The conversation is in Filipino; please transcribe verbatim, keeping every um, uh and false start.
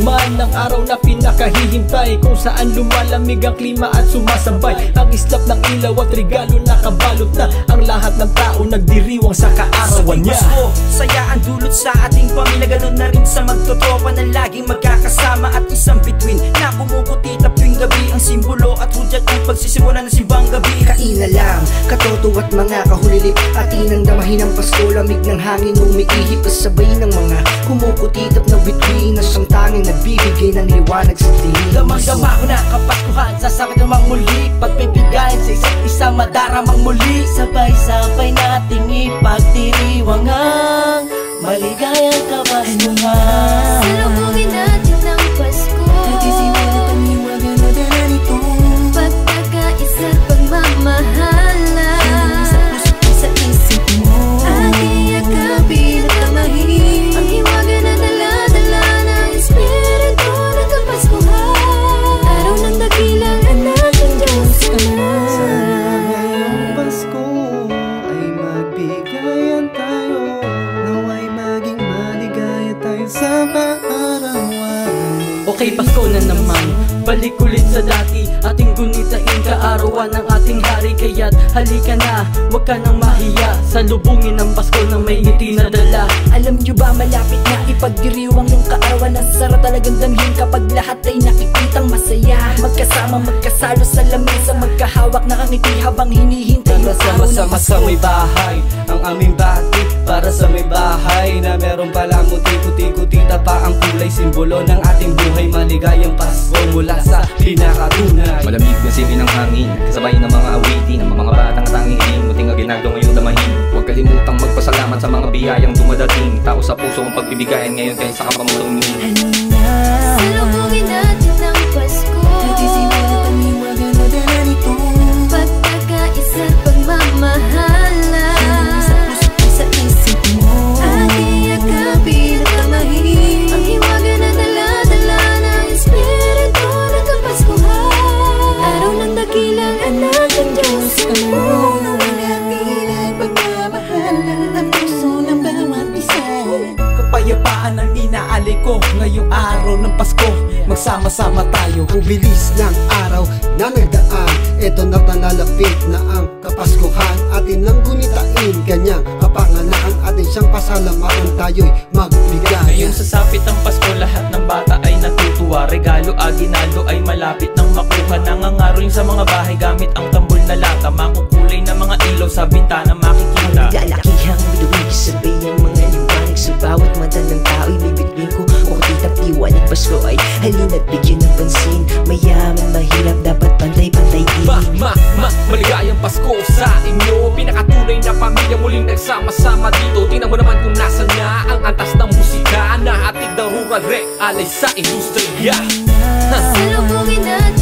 naman ang araw na pinakahihintay, kung saan lumalamig ang klima at sumasabay ang islap ng ilaw at regalo na kabalot na ang lahat ng tao nagdiriwang sa kaarawan niya. Pasko, saya ang dulot sa ating pamilya, ganun na rin sa magtotropa na laging magkakasama at isang bituin na kumukutita tuwing gabi, ang simbolo at hudyat ng pagsisimula ng simbang gabi. Kainalam, katoto at mga kahulilip, atin ang damahin ng Pasko, lamig ng hangin umiihip kasabay ng mga kumukutitap na bituin na siyang tanging nagbibigay ng liwanag sa dilim. Damang-dama ko na kapaskuhan, sasakit namang muli, pagpipigayan sa isa't isa madaramang muli. Sabay-sabay nating ipagdiriwang ang maligayang kapaskuhan. Salubungin natin ang Pasko, nagsisimula ng paniwaga na dala nito, pagkakaisa at pagmamahalan sa puso sa isip mo. ating yakapin at tamahin ang hiwaga na dala-dala ng Espiritu ng Kapaskuhan. Araw ng dakilang anak ng Diyos Ama. Ngayong Pasko ay magbigayan tayo, naway maging maligaya tayo sa paarawan. Okay, Pasko na naman, balik ulit sa dati, ating gunitain kaarawan ng ating hari. Kaya't halika na, wag ka nang mahiya, salubungin ang Pasko ng may ngiti na dala. Alam nyo ba malapit na ipagdiriwang yung kaarawan na sarap talagang damhin kapag lahat ay nakikitang masaya. Magkasama, magkasalo sa lamesa, magkahawak nakangiti habang hinihintay yung araw ng Sama-sama sa may bahay, ang aming bati para sa may bahay na meron palang muti-kuti-kutita pa ang kulay, simbolo ng ating buhay. Maligayang Pasko mula sa pinakatunay. Malamig na sili ng hangin, kasabay ng mga awitin, ang mga batang tanging hiling, muting aginaldo ngayong damahin. Huwag kalimutang magpasalamat sa mga biyayang dumadating, tao sa puso ang pagbibigayan ngayon kayo sa kapamulungin. Salubungin natin ang Pasko, nagsisimula ng paniwaga na dala nito, pagkakaisa at pagmamahalan sa puso sa isip mo. ating yakapin at tamahin ang hiwaga na dala-dala ng Espiritu ng Kapaskuhan. Araw ng dakilang anak ng Diyos Ama. Kapayapaan ang inaaliko ngayong araw ng Pasko, magsama-sama tayo. Ang bilis ng araw na nagdaan, eto na panalapit na ang Kapaskuhan. Atin lang gunitain, kanyang kapanganakan, atin siyang pasalamatan, tayo'y magbigay. Ngayong sasapit ang Pasko, lahat ng bata ay natutuwa, regalo aginaldo ay malapit nang makuha. Nangangaro yung sa mga bahay gamit ang tambol na lata, makukulay na mga ilaw sa bintana makikita. Naglalakihang biluwig, sabay ang mga liwanag sa bawat mata ng tao'y bibigling ko. O titap liwanag Pasko ay halina't bigyan ng pansin, mayaman mahirap dapat pantay-pantay din. Ma, ma, ma, maligayang Pasko sa inyo, pinakatunay na pamilya muling nagsama-sama dito. Tingnan mo naman kung nasan na ang antas ng musika na hatid ng rural re alay sa industriya. Salubungin natin